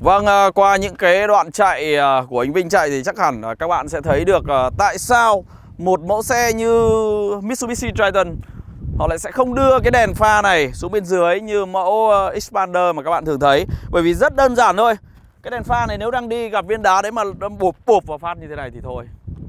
Vâng, qua những cái đoạn chạy của anh Vinh chạy thì chắc hẳn các bạn sẽ thấy được tại sao một mẫu xe như Mitsubishi Triton họ lại sẽ không đưa cái đèn pha này xuống bên dưới như mẫu Xpander mà các bạn thường thấy. Bởi vì rất đơn giản thôi. Cái đèn pha này nếu đang đi gặp viên đá đấy mà bụp bụp vào phát như thế này thì thôi,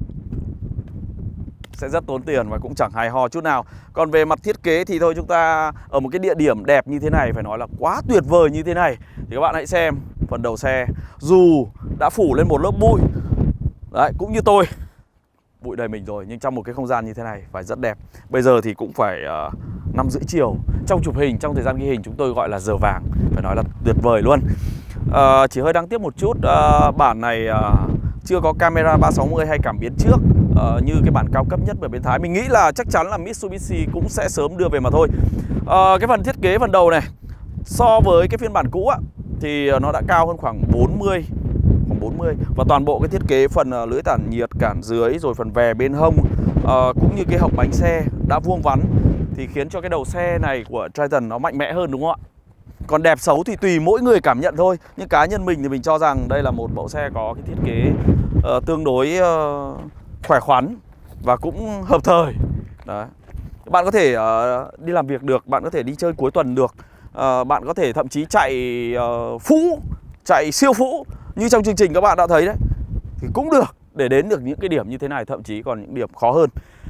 sẽ rất tốn tiền và cũng chẳng hài ho chút nào. Còn về mặt thiết kế thì thôi, chúng ta ở một cái địa điểm đẹp như thế này, phải nói là quá tuyệt vời như thế này, thì các bạn hãy xem phần đầu xe. Dù đã phủ lên một lớp bụi đấy, cũng như tôi, bụi đầy mình rồi, nhưng trong một cái không gian như thế này phải rất đẹp. Bây giờ thì cũng phải 5:30 chiều. Trong chụp hình, trong thời gian ghi hình chúng tôi gọi là giờ vàng, phải nói là tuyệt vời luôn. Chỉ hơi đáng tiếc một chút, bản này chưa có camera 360 hay cảm biến trước như cái bản cao cấp nhất ở bên Thái. Mình nghĩ là chắc chắn là Mitsubishi cũng sẽ sớm đưa về mà thôi. Cái phần thiết kế phần đầu này so với cái phiên bản cũ thì nó đã cao hơn khoảng 40. Và toàn bộ cái thiết kế phần lưỡi tản nhiệt cản dưới, rồi phần vè bên hông, cũng như cái hộc bánh xe đã vuông vắn, thì khiến cho cái đầu xe này của Triton nó mạnh mẽ hơn, đúng không ạ? Còn đẹp xấu thì tùy mỗi người cảm nhận thôi. Nhưng cá nhân mình thì mình cho rằng đây là một mẫu xe có cái thiết kế tương đối khỏe khoắn và cũng hợp thời. Đấy. Bạn có thể đi làm việc được, bạn có thể đi chơi cuối tuần được, bạn có thể thậm chí chạy phũ, chạy siêu phũ như trong chương trình các bạn đã thấy đấy, thì cũng được để đến được những cái điểm như thế này, thậm chí còn những điểm khó hơn.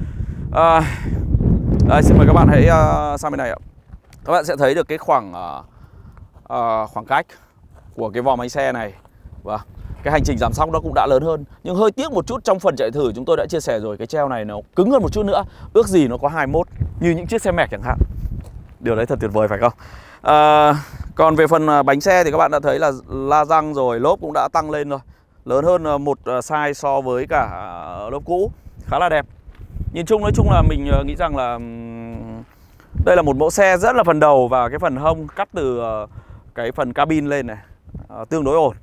Đây, xin mời các bạn hãy sang bên này ạ. Các bạn sẽ thấy được cái khoảng cách của cái vòm bánh xe này. Và cái hành trình giảm sóc nó cũng đã lớn hơn. Nhưng hơi tiếc một chút, trong phần chạy thử chúng tôi đã chia sẻ rồi, cái treo này nó cứng hơn một chút nữa. Ước gì nó có 21 như những chiếc xe Merc chẳng hạn. Điều đấy thật tuyệt vời phải không? Còn về phần bánh xe thì các bạn đã thấy là la răng rồi, lốp cũng đã tăng lên rồi, lớn hơn một size so với cả lốp cũ. Khá là đẹp. Nhìn chung, nói chung là mình nghĩ rằng là đây là một mẫu xe rất là phần đầu, và cái phần hông cắt từ cái phần cabin lên này tương đối ổn.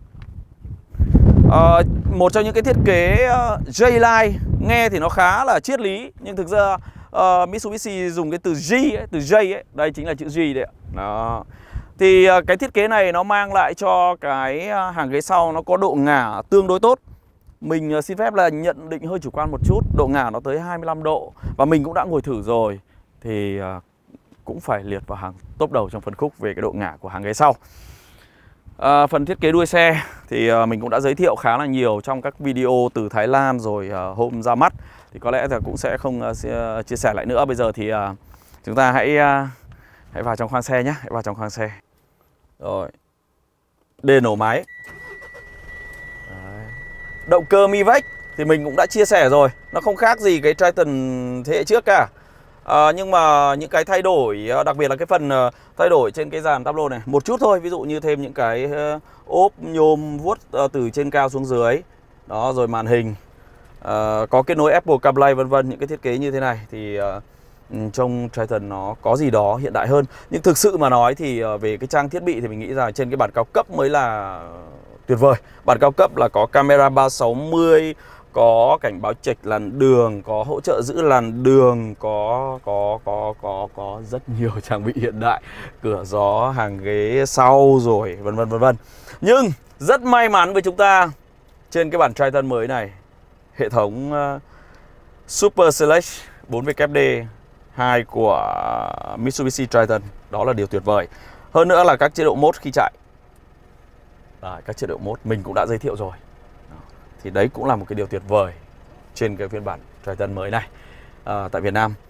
Một trong những cái thiết kế J-Line nghe thì nó khá là triết lý, nhưng thực ra Mitsubishi dùng cái từ J ấy, từ J ấy, đây chính là chữ J đấy ạ. Đó. Thì cái thiết kế này nó mang lại cho cái hàng ghế sau nó có độ ngả tương đối tốt. Mình xin phép là nhận định hơi chủ quan một chút, độ ngả nó tới 25 độ. Và mình cũng đã ngồi thử rồi, thì cũng phải liệt vào hàng top đầu trong phân khúc về cái độ ngả của hàng ghế sau. Phần thiết kế đuôi xe thì mình cũng đã giới thiệu khá là nhiều trong các video từ Thái Lan rồi hôm ra mắt, thì có lẽ là cũng sẽ không chia sẻ lại nữa. Bây giờ thì chúng ta hãy vào trong khoang xe nhé, hãy vào trong khoang xe. Rồi, đèn nổ máy. Đấy. Động cơ Mivec thì mình cũng đã chia sẻ rồi, nó không khác gì cái Triton thế hệ trước cả. Nhưng mà những cái thay đổi, đặc biệt là cái phần thay đổi trên cái dàn tablo này một chút thôi. Ví dụ như thêm những cái ốp nhôm vuốt từ trên cao xuống dưới. Đó, rồi màn hình có kết nối Apple CarPlay vân vân. Những cái thiết kế như thế này thì trong Triton nó có gì đó hiện đại hơn. Nhưng thực sự mà nói thì về cái trang thiết bị thì mình nghĩ rằng trên cái bản cao cấp mới là tuyệt vời. Bản cao cấp là có camera 360, có cảnh báo chệch làn đường, có hỗ trợ giữ làn đường, có rất nhiều trang bị hiện đại, cửa gió, hàng ghế sau rồi vân vân vân vân. Nhưng rất may mắn với chúng ta, trên cái bản Triton mới này, hệ thống Super Select 4WD 2 của Mitsubishi Triton, đó là điều tuyệt vời. Hơn nữa là các chế độ mode khi chạy. Đấy, các chế độ mode mình cũng đã giới thiệu rồi. Thì đấy cũng là một cái điều tuyệt vời trên cái phiên bản Triton mới này tại Việt Nam.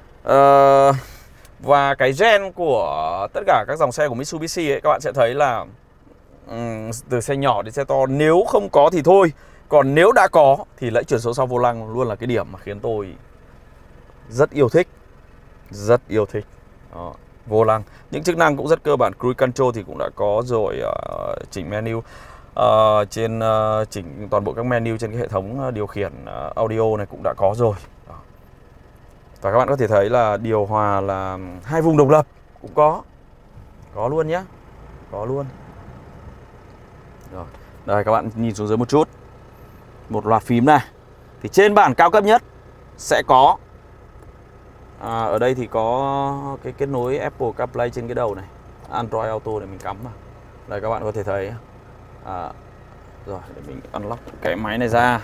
Và cái gen của tất cả các dòng xe của Mitsubishi ấy, các bạn sẽ thấy là từ xe nhỏ đến xe to, nếu không có thì thôi. Còn nếu đã có thì lẫy chuyển số sau vô lăng luôn là cái điểm mà khiến tôi rất yêu thích. Rất yêu thích. Đó, vô lăng. Những chức năng cũng rất cơ bản. Cruise Control thì cũng đã có rồi, chỉnh menu. Trên chỉnh toàn bộ các menu trên cái hệ thống điều khiển audio này cũng đã có rồi. Đó. Và các bạn có thể thấy là điều hòa là 2 vùng độc lập cũng có luôn nhé, có luôn. Rồi. Đây, các bạn nhìn xuống dưới một chút, một loạt phím này thì trên bản cao cấp nhất sẽ có ở đây thì có cái kết nối Apple CarPlay trên cái đầu này, Android Auto này mình cắm vào. Đây, các bạn có thể thấy Rồi để mình unlock cái máy này ra.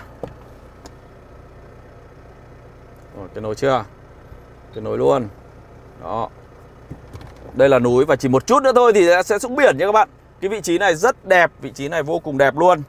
Rồi kết nối chưa? Kết nối luôn. Đó. Đây là núi và chỉ một chút nữa thôi thì sẽ xuống biển nha các bạn. Cái vị trí này rất đẹp, vị trí này vô cùng đẹp luôn.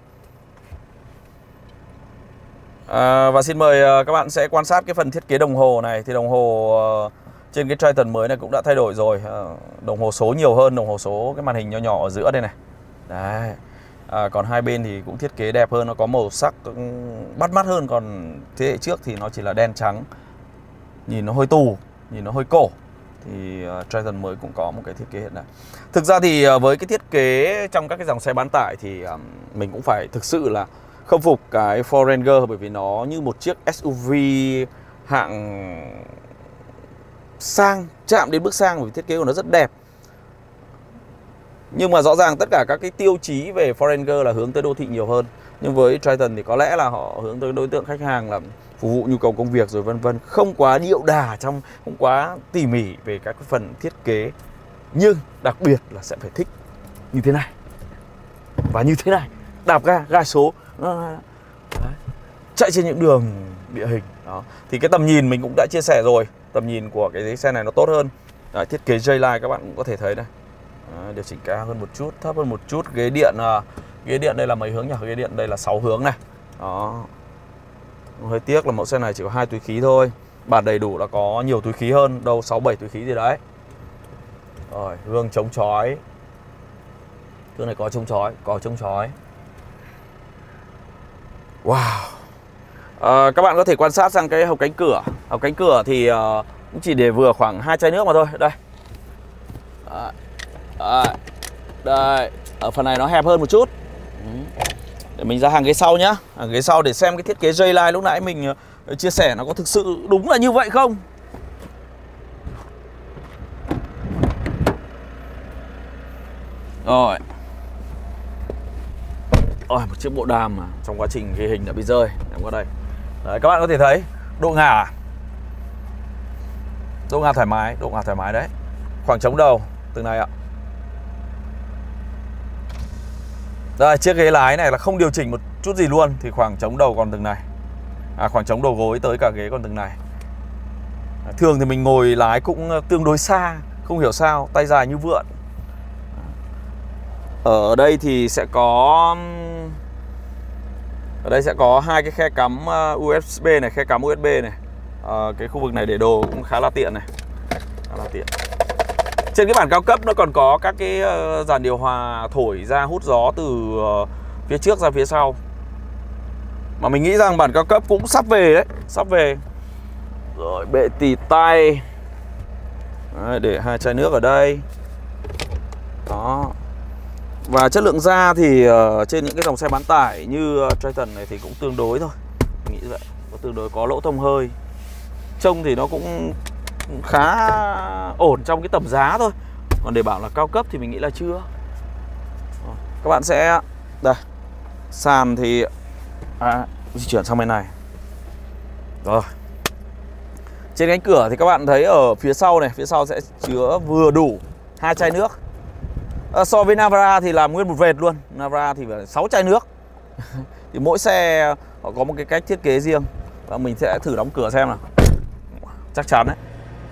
Và xin mời các bạn sẽ quan sát cái phần thiết kế đồng hồ này. Thì đồng hồ trên cái Triton mới này cũng đã thay đổi rồi. Đồng hồ số nhiều hơn, đồng hồ số cái màn hình nho nhỏ ở giữa đây này. Đấy. Còn hai bên thì cũng thiết kế đẹp hơn, nó có màu sắc bắt mắt hơn. Còn thế hệ trước thì nó chỉ là đen trắng, nhìn nó hơi tù, nhìn nó hơi cổ. Thì Triton mới cũng có một cái thiết kế hiện đại. Thực ra thì với cái thiết kế trong các cái dòng xe bán tải thì mình cũng phải thực sự là khâm phục cái Ford Ranger, bởi vì nó như một chiếc SUV hạng sang, chạm đến bước sang, vì thiết kế của nó rất đẹp. Nhưng mà rõ ràng tất cả các cái tiêu chí về Ford Ranger là hướng tới đô thị nhiều hơn. Nhưng với Triton thì có lẽ là họ hướng tới đối tượng khách hàng là phục vụ nhu cầu công việc rồi vân vân, không quá điệu đà trong, không quá tỉ mỉ về các cái phần thiết kế. Nhưng đặc biệt là sẽ phải thích như thế này và như thế này, đạp ga, ga số. Đấy. Chạy trên những đường địa hình đó. Thì cái tầm nhìn mình cũng đã chia sẻ rồi. Tầm nhìn của cái xe này nó tốt hơn. Đấy, thiết kế J-Line các bạn cũng có thể thấy đây. Đấy, điều chỉnh cao hơn một chút, thấp hơn một chút. Ghế điện đây là mấy hướng nhỉ? Ghế điện đây là 6 hướng này. Đó. Hơi tiếc là mẫu xe này chỉ có 2 túi khí thôi. Bản đầy đủ là có nhiều túi khí hơn, đâu 6-7 túi khí gì đấy. Rồi, gương chống chói. Gương này có chống chói, có chống chói. Wow. Các bạn có thể quan sát sang cái hộc cánh cửa. Hộc cánh cửa thì cũng chỉ để vừa khoảng 2 chai nước mà thôi. Đây. Đây. Ở phần này nó hẹp hơn một chút. Để mình ra hàng ghế sau nhá. Hàng ghế sau để xem cái thiết kế J-Line lúc nãy mình chia sẻ nó có thực sự đúng là như vậy không. Rồi. Ôi, một chiếc bộ đàm mà trong quá trình ghi hình đã bị rơi. Em qua đây. Đấy, các bạn có thể thấy độ ngả. Độ ngả thoải mái đấy. Khoảng trống đầu từng này ạ. Đây, chiếc ghế lái này là không điều chỉnh một chút gì luôn thì khoảng trống đầu còn từng này. Khoảng trống đầu gối tới cả ghế còn từng này. Thường thì mình ngồi lái cũng tương đối xa, không hiểu sao, tay dài như vượn. Ở đây thì sẽ có hai cái khe cắm USB này, khe cắm USB này. Cái khu vực này để đồ cũng khá là tiện này. Khá là tiện. Trên cái bản cao cấp nó còn có các cái dàn điều hòa thổi ra hút gió từ phía trước ra phía sau. Mà mình nghĩ rằng bản cao cấp cũng sắp về đấy, sắp về. Rồi bệ tì tay. Đấy, để 2 chai nước ở đây. Đó. Và chất lượng da thì trên những cái dòng xe bán tải như Triton này thì cũng tương đối thôi. Mình nghĩ vậy, có tương đối có lỗ thông hơi. Trông thì nó cũng khá ổn trong cái tầm giá thôi. Còn để bảo là cao cấp thì mình nghĩ là chưa. Các bạn sẽ đây, sàn thì di chuyển sang bên này. Rồi. Trên cánh cửa thì các bạn thấy ở phía sau này, phía sau sẽ chứa vừa đủ 2 chai nước. So với Navara thì làm nguyên một vệt luôn. Navara thì phải 6 chai nước. Thì mỗi xe họ có một cái cách thiết kế riêng. Và mình sẽ thử đóng cửa xem nào. Chắc chắn đấy.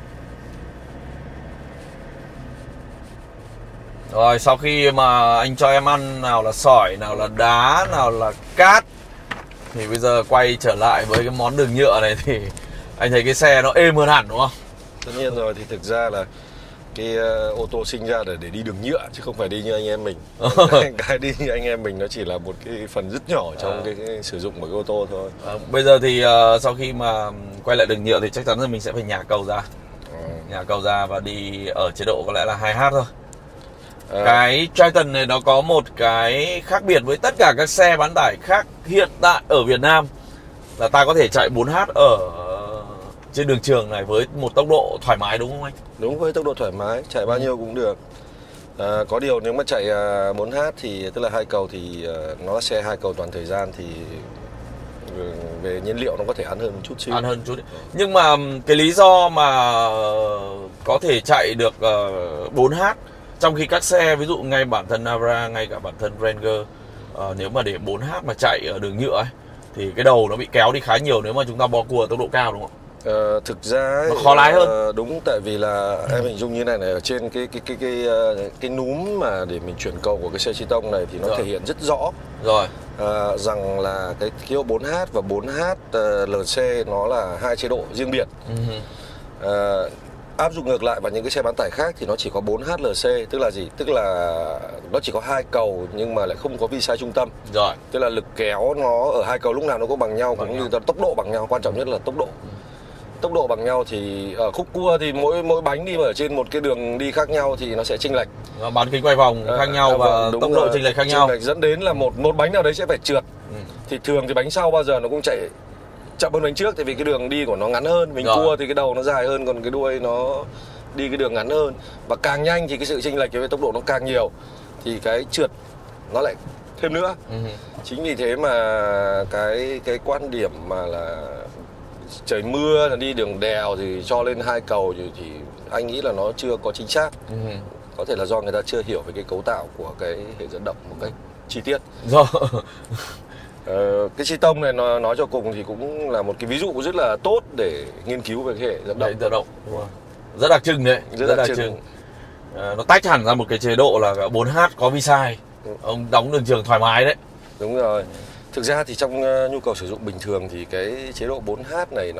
Rồi sau khi mà anh cho em ăn nào là sỏi, nào là đá, nào là cát, thì bây giờ quay trở lại với cái món đường nhựa này thì anh thấy cái xe nó êm hơn hẳn đúng không? Tất nhiên rồi, thì thực ra là cái ô tô sinh ra để đi đường nhựa chứ không phải đi như anh em mình. Cái đi như anh em mình nó chỉ là một cái phần rất nhỏ trong cái sử dụng của cái ô tô thôi. Bây giờ thì sau khi mà quay lại đường nhựa thì chắc chắn là mình sẽ phải nhả cầu ra. Nhả cầu ra và đi ở chế độ có lẽ là 2H thôi. Cái Triton này nó có một cái khác biệt với tất cả các xe bán tải khác hiện tại ở Việt Nam là ta có thể chạy 4H ở trên đường trường này với một tốc độ thoải mái đúng không anh? Đúng, với tốc độ thoải mái, chạy bao nhiêu cũng được. Có điều nếu mà chạy 4H thì tức là 2 cầu thì nó là xe 2 cầu toàn thời gian thì về nhiên liệu nó có thể ăn hơn một chút xíu. Ăn hơn chút. Nhưng mà cái lý do mà có thể chạy được 4H trong khi các xe ví dụ ngay bản thân Navara, ngay cả bản thân Ranger nếu mà để 4H mà chạy ở đường nhựa ấy, thì cái đầu nó bị kéo đi khá nhiều nếu mà chúng ta bo cua tốc độ cao, đúng không? Thực ra ấy, nó khó lái hơn. Đúng, tại vì là em hình dung như này ở trên cái núm mà để mình chuyển cầu của cái xe chi tông này thì nó thể hiện rất rõ rồi rằng là cái hiệu 4H và 4H LC nó là hai chế độ riêng biệt. Áp dụng ngược lại vào những cái xe bán tải khác thì nó chỉ có 4H LC, tức là gì? Tức là nó chỉ có hai cầu nhưng mà lại không có vi sai trung tâm. Rồi. Tức là lực kéo nó ở hai cầu lúc nào nó cũng bằng nhau, cũng như tốc độ bằng nhau, quan trọng nhất là tốc độ. Tốc độ bằng nhau thì ở khúc cua thì mỗi bánh đi mà ở trên một cái đường đi khác nhau thì nó sẽ chênh lệch. Bán kính quay vòng khác nhau và tốc độ chênh lệch khác nhau. Dẫn đến là một bánh nào đấy sẽ phải trượt. Thì thường thì bánh sau bao giờ nó cũng chạy chậm hơn bánh trước, tại vì cái đường đi của nó ngắn hơn. Mình cua thì cái đầu nó dài hơn, còn cái đuôi nó đi cái đường ngắn hơn. Và càng nhanh thì cái sự chênh lệch về tốc độ nó càng nhiều, thì cái trượt nó lại thêm nữa. Chính vì thế mà cái quan điểm mà là trời mưa là đi đường đèo thì cho lên hai cầu thì anh nghĩ là nó chưa có chính xác. Có thể là do người ta chưa hiểu về cái cấu tạo của cái hệ dẫn động một cách chi tiết. Cái chi tông này nó nói cho cùng thì cũng là một cái ví dụ rất là tốt để nghiên cứu về cái hệ dẫn động. Rất đặc trưng đấy, rất đặc trưng. Nó tách hẳn ra một cái chế độ là 4H có vi sai. Ông đóng đường trường thoải mái đấy. Đúng rồi. Thực ra thì trong nhu cầu sử dụng bình thường thì cái chế độ 4H này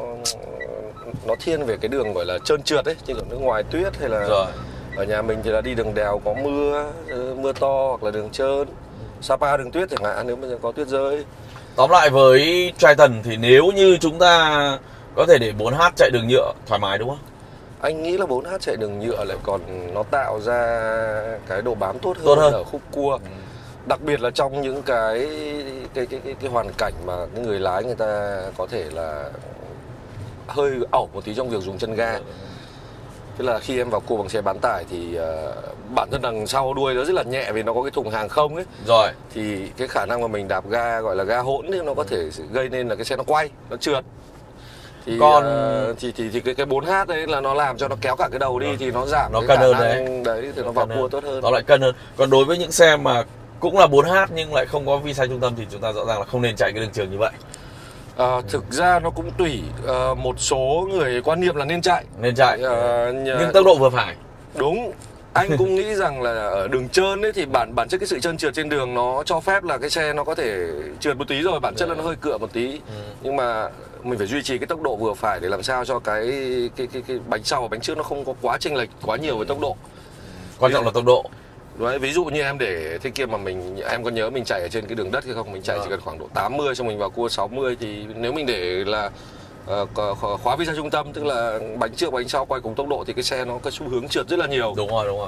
nó thiên về cái đường gọi là trơn trượt ấy, chứ còn nước ngoài tuyết hay là ở nhà mình thì là đi đường đèo có mưa to hoặc là đường trơn, Sapa đường tuyết chẳng hạn, nếu mà có tuyết rơi. Tóm lại với Triton thì nếu như chúng ta có thể để 4H chạy đường nhựa thoải mái, đúng không? Anh nghĩ là 4H chạy đường nhựa lại còn nó tạo ra cái độ bám tốt hơn ở khúc cua. Đặc biệt là trong những cái hoàn cảnh mà cái người lái người ta có thể là hơi ẩu một tí trong việc dùng chân ga. Tức là khi em vào cua bằng xe bán tải thì bản thân đằng sau đuôi nó rất là nhẹ vì nó có cái thùng hàng không ấy. Rồi. Thì cái khả năng mà mình đạp ga gọi là ga hỗn thì nó có thể gây nên là cái xe nó quay, nó trượt. Thì thì cái 4H đấy là nó làm cho nó kéo cả cái đầu đi thì nó giảm nó cái cân khả hơn năng đấy thì nó vào cua tốt hơn. Nó lại cân hơn. Còn đối với những xe mà cũng là 4H nhưng lại không có vi sai trung tâm thì chúng ta rõ ràng là không nên chạy cái đường trường như vậy. Thực ra nó cũng tùy, một số người quan niệm là nên chạy. Nhưng tốc độ vừa phải. Đúng. Anh cũng nghĩ rằng là ở đường trơn ấy thì bản chất cái sự trơn trượt trên đường nó cho phép là cái xe nó có thể trượt một tí rồi, bản chất là nó hơi cựa một tí. Nhưng mà mình phải duy trì cái tốc độ vừa phải để làm sao cho cái bánh sau và bánh trước nó không có quá chênh lệch quá nhiều với tốc độ. Quan trọng là tốc độ. Đấy, ví dụ như em để thế kia mà em có nhớ mình chạy ở trên cái đường đất hay không, mình chạy chỉ cần khoảng độ 80 xong mình vào cua 60 thì nếu mình để là khóa vi sai trung tâm, tức là bánh trước bánh sau quay cùng tốc độ thì cái xe nó có xu hướng trượt rất là nhiều. Đúng rồi.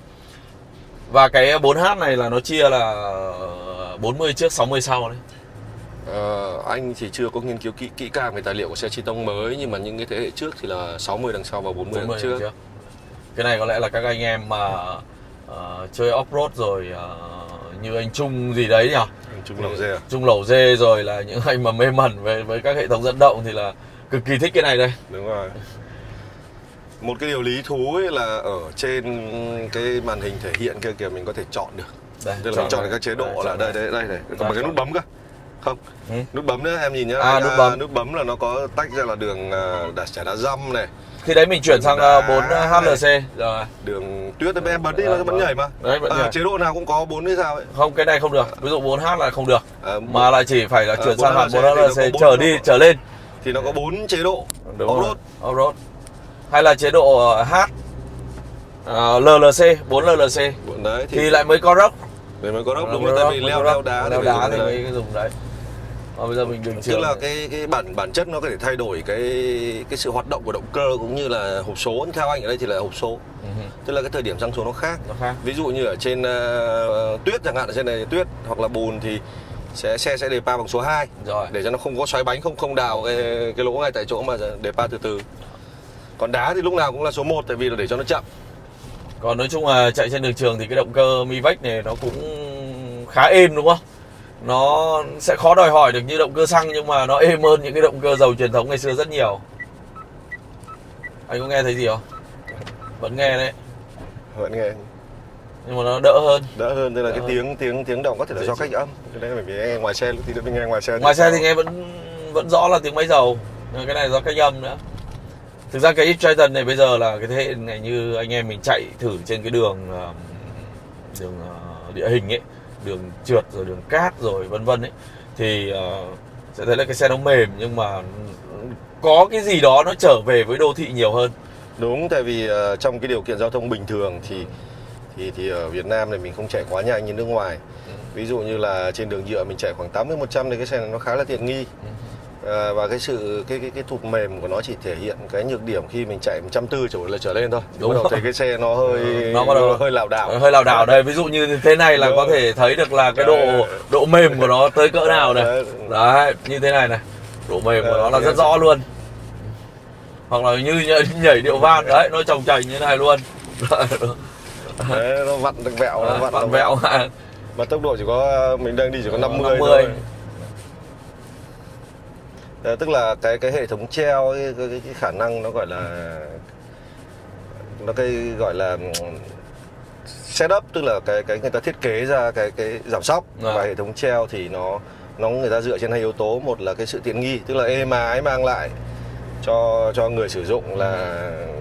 Và cái 4H này là nó chia là 40 trước 60 sau đấy. Anh thì chưa có nghiên cứu kỹ càng về tài liệu của xe chi tông mới, nhưng mà những cái thế hệ trước thì là 60 đằng sau và 40 đằng trước. Cái này có lẽ là các anh em mà chơi off-road rồi như anh Trung gì đấy nhỉ? Trung Lẩu Dê rồi là những anh mà mê mẩn với các hệ thống dẫn động thì là cực kỳ thích cái này đây. Đúng rồi. Một cái điều lý thú ấy là ở trên cái màn hình thể hiện kia kìa mình có thể chọn được. Đây, tức là mình chọn các chế độ là đây này, còn bằng cái nút bấm cơ. Không, nút bấm nữa em nhìn nhá. Nút bấm là nó có tách ra là đường đá dăm này. Khi đấy mình chuyển sang 4HLC rồi. Đường tuyết em bật đi nó vẫn nhảy mà. Đấy, vẫn nhảy. Chế độ nào cũng có 4 hay sao ấy. Không, cái này không được. Ví dụ 4H là không được. Mà lại chỉ phải là chuyển sang hẳn 4HLC trở lên. Thì nó có 4 chế độ. Off-road. Hay là chế độ H LLC, 4 LLC. Đấy thì lại mới có rock. Mới có rock đúng rồi, tại vì leo đá thì mới dùng đấy. Bây giờ mình đường trường. Tức là cái bản chất nó có thể thay đổi cái sự hoạt động của động cơ cũng như là hộp số. Theo anh ở đây thì là hộp số. Tức là cái thời điểm răng số nó khác. Ví dụ như ở trên tuyết chẳng hạn, ở trên này tuyết hoặc là bùn thì xe sẽ đề pa bằng số 2 rồi, để cho nó không có xoáy bánh, không đào cái lỗ ngay tại chỗ mà đề pa từ từ. Còn đá thì lúc nào cũng là số 1 tại vì là để cho nó chậm. Còn nói chung là chạy trên đường trường thì cái động cơ Mivec này nó cũng khá êm đúng không? Nó sẽ khó đòi hỏi được như động cơ xăng nhưng mà nó êm hơn những cái động cơ dầu truyền thống ngày xưa rất nhiều. Anh có nghe thấy gì không? Vẫn nghe đấy. Vẫn nghe. nhưng mà nó đỡ hơn. Đỡ hơn, tức là cái tiếng động có thể là do cách âm. Cái đấy mình nghe ngoài xe, lúc thì mình nghe ngoài xe. Ngoài xe thì nghe vẫn rõ là tiếng máy dầu. Cái này do cách âm nữa. Thực ra cái Triton này bây giờ là cái thế hệ này, như anh em mình chạy thử trên cái đường địa hình ấy, đường trượt rồi đường cát rồi vân vân ấy, thì sẽ thấy là cái xe nó mềm, nhưng mà có cái gì đó nó trở về với đô thị nhiều hơn. Đúng, tại vì trong cái điều kiện giao thông bình thường thì ở Việt Nam này mình không chạy quá nhanh như nước ngoài. Ví dụ như là trên đường nhựa mình chạy khoảng 80-100 thì cái xe này nó khá là tiện nghi. Và cái thụt mềm của nó chỉ thể hiện cái nhược điểm khi mình chạy 140 trở lên thôi. Đúng bắt đầu thấy cái xe nó hơi lảo đảo. Hơi lảo đảo đây, ví dụ như thế này là có thể thấy được là cái độ mềm của nó tới cỡ nào này. Đấy, như thế này này. Độ mềm của nó là rất rõ luôn. Hoặc là như nhảy điệu van đấy, nó chồng chành như thế này luôn. Đấy, nó vặn được vẹo, nó vặn vẹo. Mà tốc độ mình đang đi chỉ có 50 thôi. Tức là cái hệ thống treo, cái khả năng nó gọi là setup, tức là cái người ta thiết kế ra cái giảm sóc và hệ thống treo thì nó người ta dựa trên hai yếu tố. Một là cái sự tiện nghi, tức là êm ái mang lại cho người sử dụng là,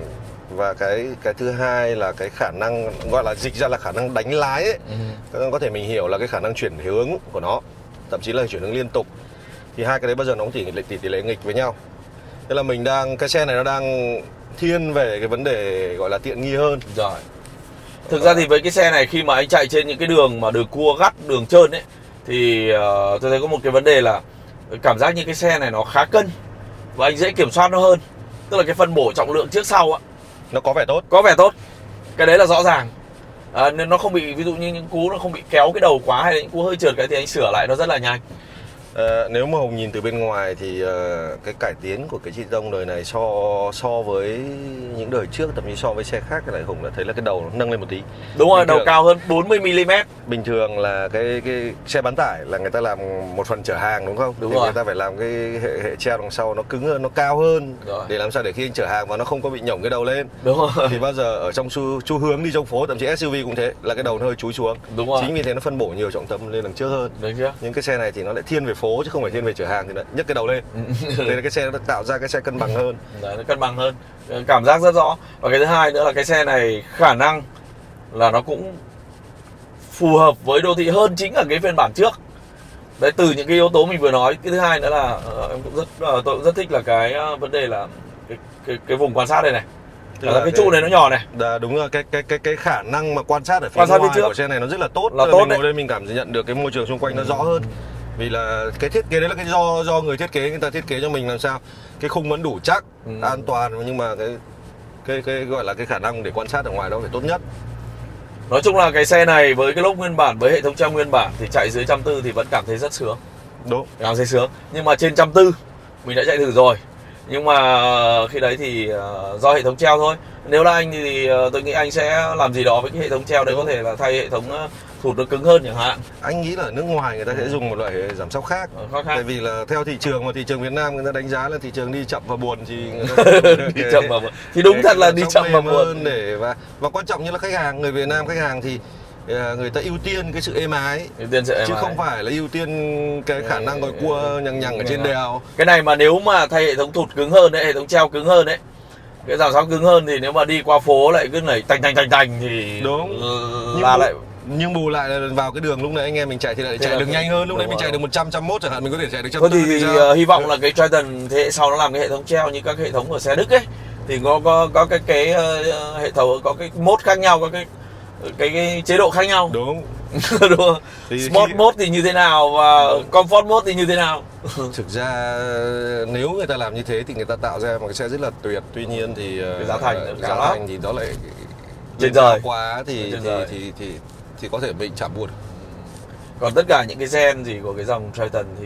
và cái thứ hai là cái khả năng gọi là dịch ra là khả năng đánh lái ấy. Có thể mình hiểu là cái khả năng chuyển hướng của nó, thậm chí là chuyển hướng liên tục. Thì hai cái đấy bao giờ nó cũng tỷ lệ nghịch với nhau. Tức là cái xe này nó đang thiên về cái vấn đề gọi là tiện nghi hơn. Rồi. Thực ra thì với cái xe này, khi mà anh chạy trên những cái đường mà đường cua gắt, đường trơn ấy, thì tôi thấy có một cái vấn đề là cảm giác như cái xe này nó khá cân và anh dễ kiểm soát nó hơn. Tức là cái phân bổ trọng lượng trước sau á, nó có vẻ tốt. Có vẻ tốt. Cái đấy là rõ ràng. Nên nó không bị, ví dụ như những cú nó không bị kéo cái đầu quá, hay là những cú hơi trượt cái thì anh sửa lại nó rất là nhanh. Nếu mà Hùng nhìn từ bên ngoài thì cái cải tiến của cái Triton đời này so với những đời trước, thậm chí so với xe khác, cái này Hùng đã thấy là cái đầu nó nâng lên một tí. Đúng rồi, đầu cao hơn 40mm. Bình thường là cái xe bán tải là người ta làm một phần chở hàng, đúng không? Đúng thì rồi. Người ta phải làm cái hệ treo đằng sau nó cứng hơn, nó cao hơn rồi, để làm sao để khi anh chở hàng mà nó không có bị nhổng cái đầu lên. Đúng rồi. Thì bao giờ ở trong xu hướng đi trong phố, thậm chí SUV cũng thế, là cái đầu nó hơi chúi xuống. Đúng rồi. Chính vì thế nó phân bổ nhiều trọng tâm lên đằng trước hơn. Đúng chưa? Nhưng cái xe này thì nó lại thiên về phố chứ không phải thiên về chở hàng, thì lại nhấc cái đầu lên. Thế là cái xe nó tạo ra cái xe cân bằng hơn. Đấy, nó cân bằng hơn, cảm giác rất rõ. Và cái thứ hai nữa là cái xe này khả năng là nó cũng phù hợp với đô thị hơn chính ở cái phiên bản trước. Đấy, từ những cái yếu tố mình vừa nói. Cái thứ hai nữa là tôi cũng rất thích là cái vấn đề là cái vùng quan sát đây này. Là cái trụ này nó nhỏ này. Đúng rồi, cái khả năng mà quan sát ở phía ngoài của xe này nó rất là tốt. Là tốt mình đấy. ngồi đây mình cảm nhận được cái môi trường xung quanh nó rõ hơn. Vì là cái thiết kế đấy là cái do người thiết kế, người ta thiết kế cho mình làm sao cái khung vẫn đủ chắc, an toàn, nhưng mà cái gọi là cái khả năng để quan sát ở ngoài đó phải tốt nhất. Nói chung là cái xe này với cái lốp nguyên bản, với hệ thống treo nguyên bản thì chạy dưới 140 thì vẫn cảm thấy rất sướng. Đúng. Cảm thấy sướng. Nhưng mà trên 140 mình đã chạy thử rồi. Nhưng mà khi đấy thì do hệ thống treo thôi. Nếu là anh thì tôi nghĩ anh sẽ làm gì đó với cái hệ thống treo đấy. Có thể là thay hệ thống thụt nó cứng hơn chẳng hạn. Anh nghĩ là ở nước ngoài người ta sẽ dùng một loại giảm sóc khác. Tại vì là theo thị trường, mà thị trường Việt Nam người ta đánh giá là thị trường đi chậm và buồn, thì người ta đi chậm và buồn. Thì đúng thật là đi chậm và buồn hơn để và quan trọng như là khách hàng, người Việt Nam khách hàng thì người ta ưu tiên cái sự êm ái, chứ không phải là ưu tiên cái khả năng gọi cua nhằng ở trên đèo. Cái này mà nếu mà thay hệ thống thụt cứng hơn đấy, hệ thống treo cứng hơn đấy, cái giảm sóc cứng hơn, thì nếu mà đi qua phố lại cứ nảy tành thì đúng là lại. Nhưng bù lại là vào cái đường lúc nãy anh em mình chạy thì lại chạy được nhanh hơn. Lúc nãy mình chạy được 101 chẳng hạn, mình có thể chạy được 140. Thôi thì hy vọng là cái Triton thế hệ sau nó làm cái hệ thống treo như các hệ thống ở xe Đức ấy, thì có cái hệ thống, có cái mode khác nhau, có cái chế độ khác nhau. Đúng. Đúng không? Sport mode thì như thế nào và comfort mode thì như thế nào? Thực ra nếu người ta làm như thế thì người ta tạo ra một cái xe rất là tuyệt. Tuy nhiên thì giá thành thì đó lại trên trời quá thì có thể bị chạm buồn. Còn tất cả những cái gen gì của cái dòng Triton thì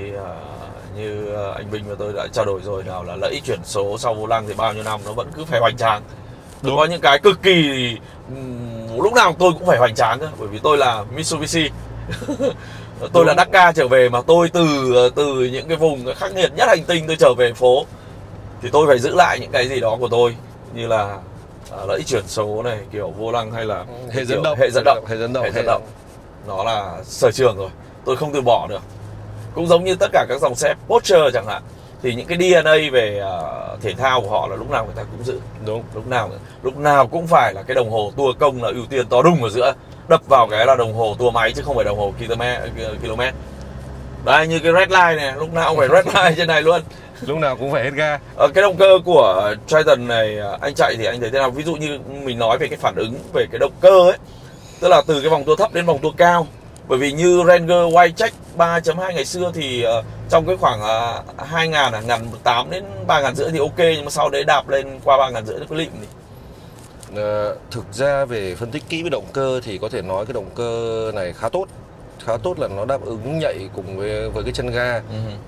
như anh Vinh và tôi đã trao đổi rồi, nào là lợi ích chuyển số sau vô lăng thì bao nhiêu năm nó vẫn cứ phải hoành tráng. Có những cái cực kỳ lúc nào tôi cũng phải hoành tráng cơ, bởi vì tôi là Mitsubishi. Tôi là Dakar trở về, mà tôi từ những cái vùng khắc nghiệt nhất hành tinh tôi trở về phố, thì tôi phải giữ lại những cái gì đó của tôi, như là lẫy chuyển số này, kiểu vô lăng hay là hệ dẫn động, hệ dẫn động. Nó là sở trường rồi, tôi không từ bỏ được. Cũng giống như tất cả các dòng xe Porsche chẳng hạn, thì những cái DNA về thể thao của họ là lúc nào người ta cũng giữ. Đúng. Lúc nào cũng phải là cái đồng hồ tua công là ưu tiên to đùng ở giữa, đập vào cái là đồng hồ tua máy chứ không phải đồng hồ km. Đây, như cái red line này, lúc nào cũng phải red line trên này luôn. Lúc nào cũng phải hết ga. Cái động cơ của Triton này anh chạy thì anh thấy thế nào? Ví dụ như mình nói về cái phản ứng về cái động cơ ấy, tức là từ cái vòng tua thấp đến vòng tua cao. Bởi vì như Ranger Wildtrak 3.2 ngày xưa thì trong cái khoảng 1.800 đến 3.500 thì ok, nhưng mà sau đấy đạp lên qua 3.500 nó có lịm gì. Thực ra về phân tích kỹ về động cơ thì có thể nói cái động cơ này khá tốt là nó đáp ứng nhạy cùng với cái chân ga.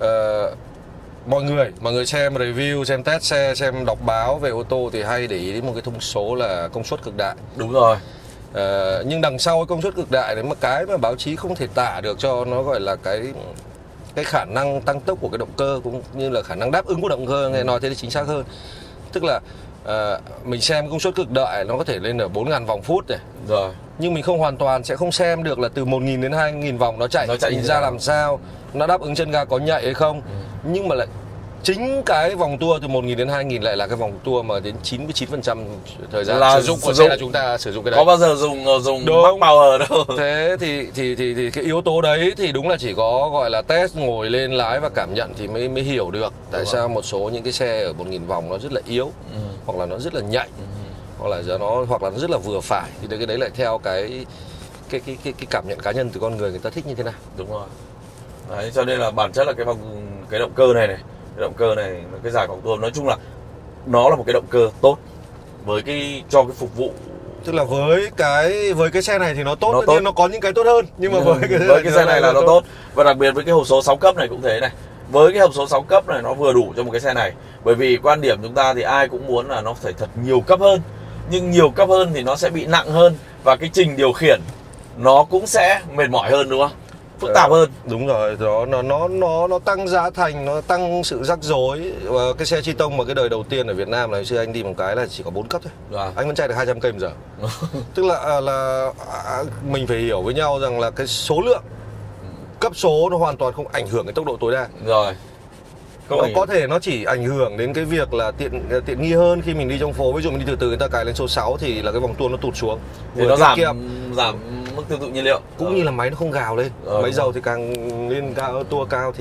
Mọi người xem review, xem test xe, xem đọc báo về ô tô thì hay để ý đến một cái thông số là công suất cực đại. Đúng rồi. Nhưng đằng sau cái công suất cực đại đấy, mà cái mà báo chí không thể tả được cho nó gọi là cái khả năng tăng tốc của cái động cơ, cũng như là khả năng đáp ứng của động cơ, nghe nói thế thì chính xác hơn. Tức là mình xem công suất cực đại nó có thể lên ở 4.000 vòng phút này rồi, nhưng mình không hoàn toàn sẽ không xem được là từ 1.000 đến 2.000 vòng nó chạy ra làm sao, nó đáp ứng chân ga có nhạy hay không. Nhưng mà lại chính cái vòng tua từ 1.000 đến 2.000 lại là cái vòng tua mà đến 99% thời gian sử dụng của xe là chúng ta sử dụng cái đấy. Có bao giờ dùng Max Power đâu. Thế thì cái yếu tố đấy thì đúng là chỉ có gọi là test, ngồi lên lái và cảm nhận thì mới hiểu được tại sao một số những cái xe ở 1.000 vòng nó rất là yếu, hoặc là nó rất là nhạy, hoặc là nó rất là vừa phải. Thì cái đấy lại theo cái cảm nhận cá nhân từ con người ta thích như thế nào. Đúng rồi. Đấy, cho nên là bản chất là cái động cơ này, cái giải vòng tua nói chung là nó là một cái động cơ tốt cho cái phục vụ. Tức là với cái xe này thì nó tốt, nhưng nó có những cái tốt hơn, nhưng mà với cái xe này là nó tốt. Và đặc biệt với cái hộp số 6 cấp này cũng thế này. Với cái hộp số 6 cấp này nó vừa đủ cho một cái xe này. Bởi vì quan điểm chúng ta thì ai cũng muốn là nó phải thật nhiều cấp hơn, nhưng nhiều cấp hơn thì nó sẽ bị nặng hơn, và cái trình điều khiển nó cũng sẽ mệt mỏi hơn, đúng không? Phức tạp hơn. Đúng rồi, nó tăng giá thành, nó tăng sự rắc rối. Và cái xe Tri Tông mà cái đời đầu tiên ở Việt Nam là xưa anh đi một cái là chỉ có 4 cấp thôi. Anh vẫn chạy được 200 cây một giờ. Tức là mình phải hiểu với nhau rằng là cái số lượng cấp số nó hoàn toàn không ảnh hưởng đến tốc độ tối đa. Rồi. Có thể nó chỉ ảnh hưởng đến cái việc là tiện nghi hơn khi mình đi trong phố. Ví dụ mình đi từ người ta cài lên số 6 thì là cái vòng tua nó tụt xuống, thì nó giảm mức tiêu thụ nhiên liệu, cũng như là máy nó không gào lên. Máy dầu thì càng lên tua cao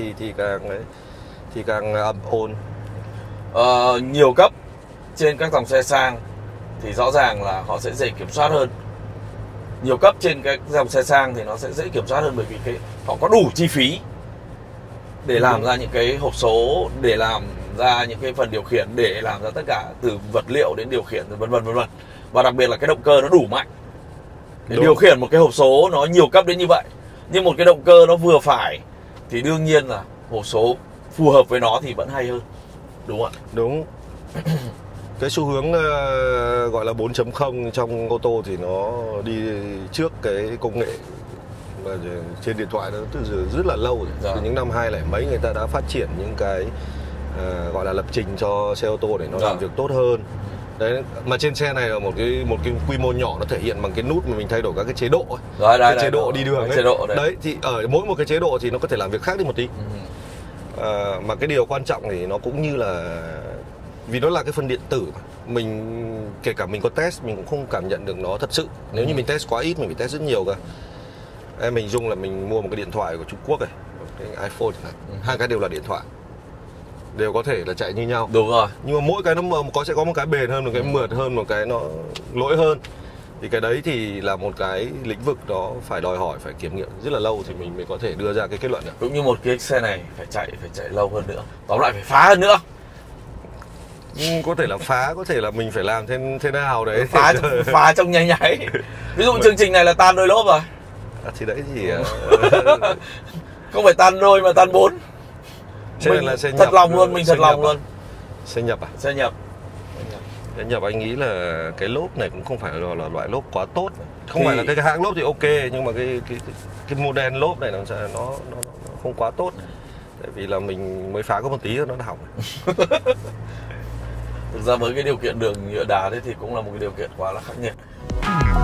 thì càng ồn. Nhiều cấp trên các dòng xe sang thì rõ ràng là họ sẽ dễ kiểm soát hơn. Nhiều cấp trên các dòng xe sang thì nó sẽ dễ kiểm soát hơn, bởi vì họ có đủ chi phí để làm ra những cái hộp số, để làm ra những cái phần điều khiển, để làm ra tất cả từ vật liệu đến điều khiển, vân vân. Và đặc biệt là cái động cơ nó đủ mạnh để điều khiển một cái hộp số nó nhiều cấp đến như vậy. Nhưng một cái động cơ nó vừa phải thì đương nhiên là hộp số phù hợp với nó thì vẫn hay hơn, đúng không ạ? Đúng. Cái xu hướng gọi là 4.0 trong ô tô thì nó đi trước cái công nghệ mà trên điện thoại nó từ rất là lâu rồi. Từ những năm 2000 mấy người ta đã phát triển những cái gọi là lập trình cho xe ô tô để nó làm việc tốt hơn. Đấy, mà trên xe này là một cái quy mô nhỏ, nó thể hiện bằng cái nút mà mình thay đổi các cái chế độ ấy. Cái chế độ đi đường ấy. Đấy thì ở mỗi một cái chế độ thì nó có thể làm việc khác đi một tí. Mà cái điều quan trọng thì nó cũng như là vì nó là cái phần điện tử mà. Mình kể cả mình có test mình cũng không cảm nhận được nó thật sự. Nếu như mình test quá ít, mình phải test rất nhiều cơ. Em mình dùng là mình mua một cái điện thoại của Trung Quốc này, cái iPhone này. Hai cái đều là điện thoại, đều có thể là chạy như nhau. Đúng rồi. Nhưng mà mỗi cái nó sẽ có một cái bền hơn, một cái mượt hơn, một cái nó lỗi hơn. Thì cái đấy thì là một cái lĩnh vực đó phải đòi hỏi, phải kiểm nghiệm rất là lâu thì mình mới có thể đưa ra cái kết luận được. Cũng như một cái xe này phải chạy lâu hơn nữa. Tóm lại phải phá hơn nữa. Có thể là phá, có thể là mình phải làm thế nào đấy. Phá trong nháy. Ví dụ chương trình này là tan đôi lốp rồi. Thì đấy thì không phải tan đôi mà tan 4. Mình là xe nhập, thật lòng luôn, mình thật lòng luôn. Xe nhập à? Xe nhập anh nghĩ là cái lốp này cũng không phải là loại lốp quá tốt. Không phải là cái hãng lốp thì ok, nhưng mà cái model lốp này nó không quá tốt. Tại vì là mình mới phá có một tí nó hỏng. Thực ra với cái điều kiện đường nhựa đá đấy thì cũng là một cái điều kiện quá là khắc nghiệt.